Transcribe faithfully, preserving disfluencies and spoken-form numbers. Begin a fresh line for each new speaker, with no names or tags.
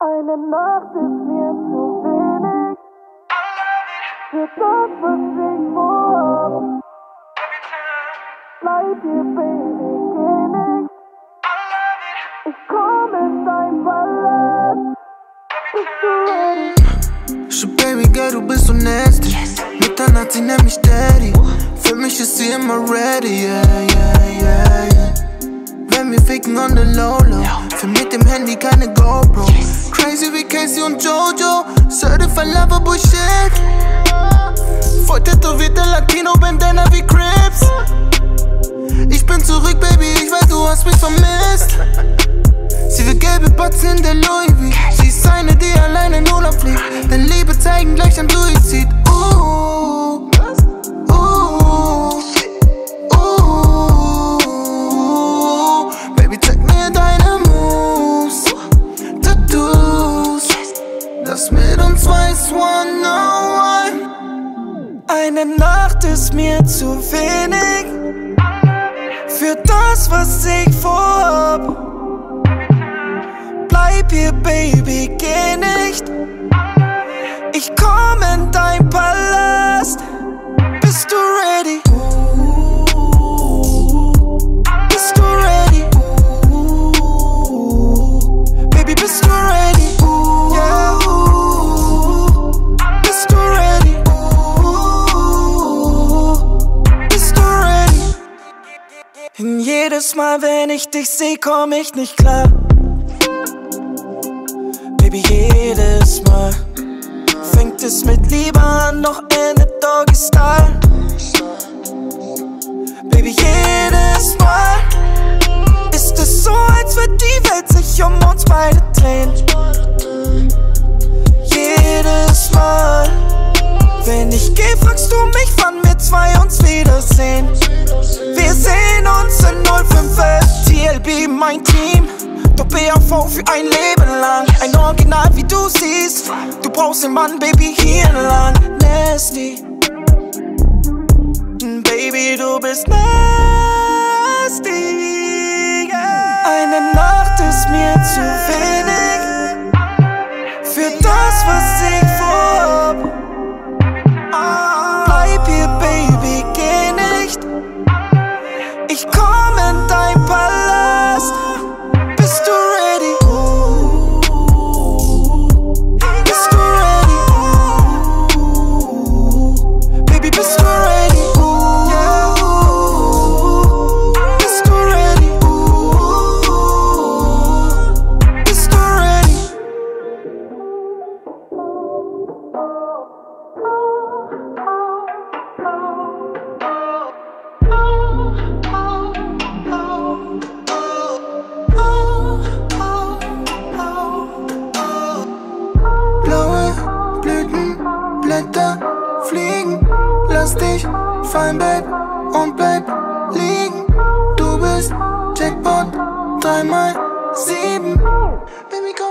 Eine Nacht ist mir zu wenig für das, was ich vorhab. Bleib hier, Baby, geh nicht. Ich komm in dein Palast. Bist du ready?
So Baby Girl, du bist so nasty. Mitternacht, sie nennt mich Daddy. Für mich ist sie immer ready, yeah, yeah, yeah, yeah. Wenn wir ficken on the low, low. Für mit dem Handy keine GoPro. Crazy wie Casey und Jojo. Certified Lover Bullshit. Voll tätowierter Latino-Bandana wie Crips. Ich bin zurück, Baby, ich weiß, du hast mich vermisst. Sie will gelbe Batzen in der Louis V. Sie ist eine, die alleine in Urlaub fliegt. Denn Liebe zeigen gleich am Suizid. Uh, uh, uh. Baby, zeig mir deine Moves. Tattoos. Das mit uns weiß one oh one.
Eine Nacht ist mir zu wenig für das, was ich vorhab. Bleib hier, Baby, geh nicht. Ich komm in dein Palast. Bist du ready? Bist du ready? Baby, bist du ready? Yeah. Bist du ready? Bist du ready? Und jedes Mal, wenn ich dich seh, komm ich nicht klar. Baby, jedes Mal fängt es mit Liebe an, doch endet Doggy-Style. Baby, jedes Mal ist es so, als würde die Welt sich um uns beide drehen. Jedes Mal, wenn ich geh, fragst du mich, wann wir zwei uns wiedersehen. Wir sehen uns in null fünf elf, T L B mein Team. Doch B A V für ein Leben lang. Ein Original wie du siehst. Du brauchst den Mann, Baby, hier lang. Nasty. Baby, du bist nasty, yeah. Eine Nacht ist mir zu wenig für das, was ich vorhab. Bleib hier, Baby, geh nicht. Ich komm in dein Palast. Bist du ready? Bist du ready? Baby, bist du ready? Yeah. Bist du ready? Bist du ready?
Blaue Blüten, Blätter fliegen. Lass dich fallen, Babe, und bleib liegen. Du bist Jackpot, dreimal sieben. Baby, komm.